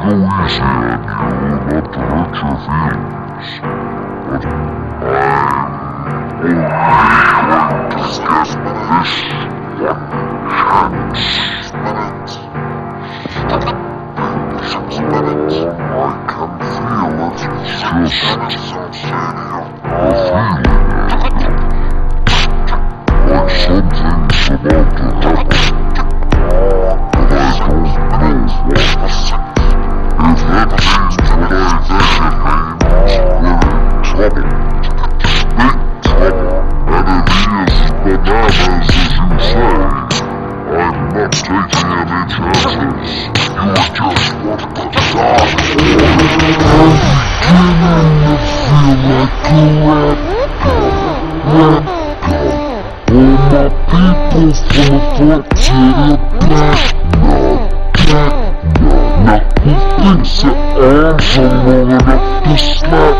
go easy on you, not to hurt your feelings. But I'm only going to give this one chance. I can feel it, it's just a feeling. Like something's about to happen. But I don't know what. If that means what I think it means, we're in trouble. Big trouble. And if he is as bananas as you say, I'm not taking any chances. You just want to die. I'm beginning to feel like a rat god. All my people from the front to the back. Now who thinks their arms are long enough to slap?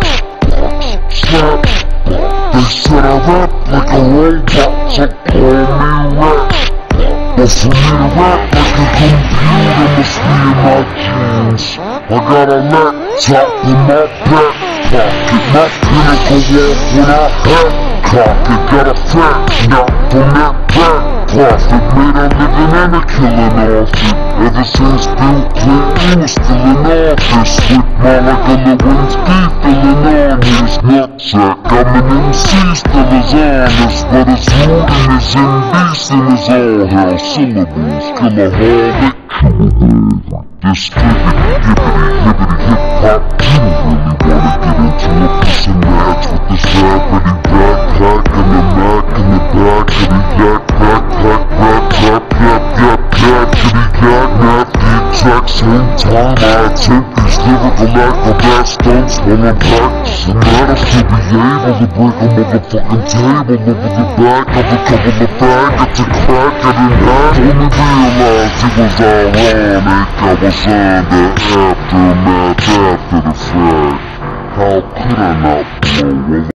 They said I rap like a robot, so call me rap. But for me to rap like a computer must be in my genes. I got a laptop in my back pocket, my pinnacle walk when I hat cock it. Got a fat knock from that back profit, made a living and a killing off it. Ever since Bill Clinton was still in office, with Monica Lewinsky filling on his nutsack. I'm an MC still as honest, but his mood and his indecent is all hell syllables. Killaholic, this flippity, hippity, hip-hop. You don't really wanna get into a pissing match with this rapidy backpack and the Mac in the back of the yak backpack, kitty yak, nap the exact same time. I attempt these lyrical acrobat stunts while I'm practicing that. I still be able to break a motherfucking table over the back of a couple of faggots to crack it in half. Only realized it was ironic. I was under aftermath after the fact. How could I not blow